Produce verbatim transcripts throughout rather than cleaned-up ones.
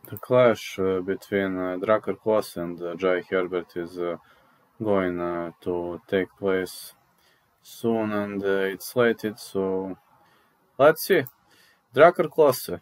The clash uh, between uh, Drakkar Klose and uh, Jai Herbert is uh, going uh, to take place soon, and uh, it's slated, so let's see. Drakkar Klose.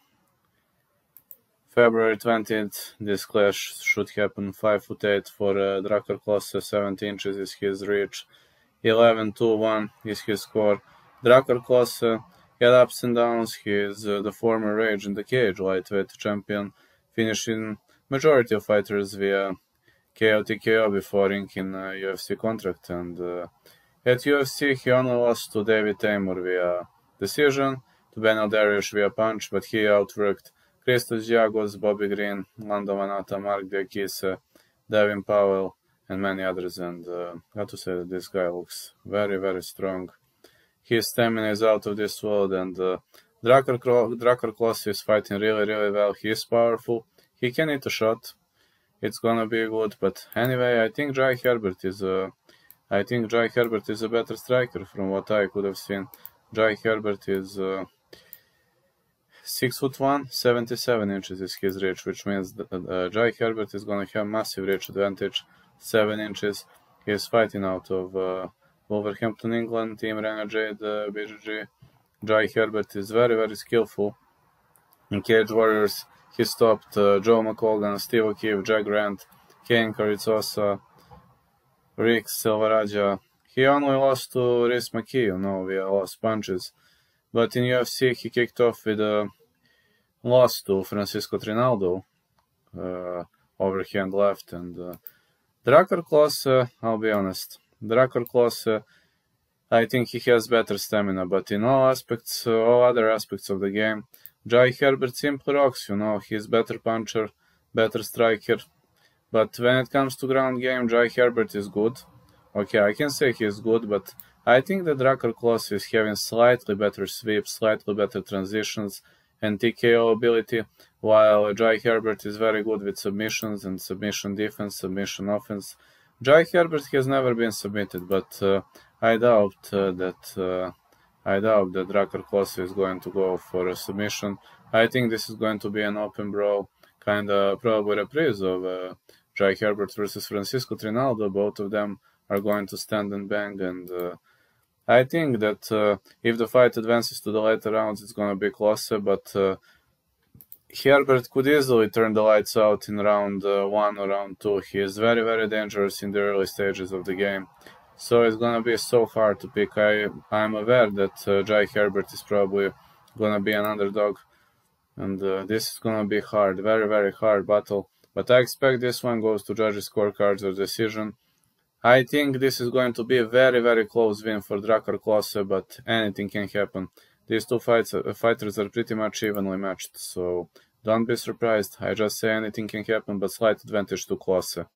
February twentieth, this clash should happen. five foot eight for uh, Drakkar Klose, seventy inches is his reach, eleven two one is his score. Drakkar Klose had ups and downs. He is uh, the former Rage in the Cage lightweight champion, finishing majority of fighters via K O T K O before inking a U F C contract, and uh, at U F C he only lost to David Taymor via decision, to Beneil Dariush via punch, but he outworked Christos Giagos, Bobby Green, Lando Vannata, Mark Diakise, Devin Powell, and many others, and uh, I have to say that this guy looks very, very strong. His stamina is out of this world, and uh, Drakkar Klose is fighting really, really well. He is powerful. He can hit a shot. It's gonna be good, but anyway, I think Jai Herbert is a, I think Jai Herbert is a better striker from what I could have seen. Jai Herbert is uh, six foot one, seventy-seven inches is his reach, which means that uh, Jai Herbert is gonna have massive reach advantage. seven inches. He is fighting out of uh, Wolverhampton, England, Team Renegade, uh, B J J. Jai Herbert is very, very skillful. In Cage Warriors, he stopped uh, Joe McColgan, Steve O'Keefe, Jack Grant, Kane Carrizosa, Rick Silveraja. He only lost to Rhys McKee, you know, via lost punches. But in U F C, he kicked off with a loss to Francisco Trinaldo, uh, overhand left. And uh, Drakkar Klose, I'll be honest, Drakkar Klose, I think he has better stamina, but in all aspects, uh, all other aspects of the game, Jai Herbert simply rocks, you know, he's better puncher, better striker, but when it comes to ground game, Jai Herbert is good. Okay, I can say he's good, but I think that Drakkar Klose is having slightly better sweeps, slightly better transitions, and T K O ability, while Jai Herbert is very good with submissions and submission defense, submission offense. Jai Herbert has never been submitted, but uh, I doubt uh, that uh, I doubt that Drakkar Klose is going to go for a submission. I think this is going to be an open brawl, kind of probably reprise of uh, Jai Herbert versus Francisco Trinaldo. Both of them are going to stand and bang, and uh, I think that uh, if the fight advances to the later rounds, it's going to be closer, but uh, Herbert could easily turn the lights out in round uh, one or round two. He is very, very dangerous in the early stages of the game. So it's going to be so hard to pick. I, I'm aware that uh, Jai Herbert is probably going to be an underdog. And uh, this is going to be hard, very, very hard battle. But I expect this one goes to judges' scorecards or decision. I think this is going to be a very, very close win for Drakkar Klose, but anything can happen. These two fights, uh, fighters are pretty much evenly matched, so don't be surprised. I just say anything can happen, but slight advantage to Klose.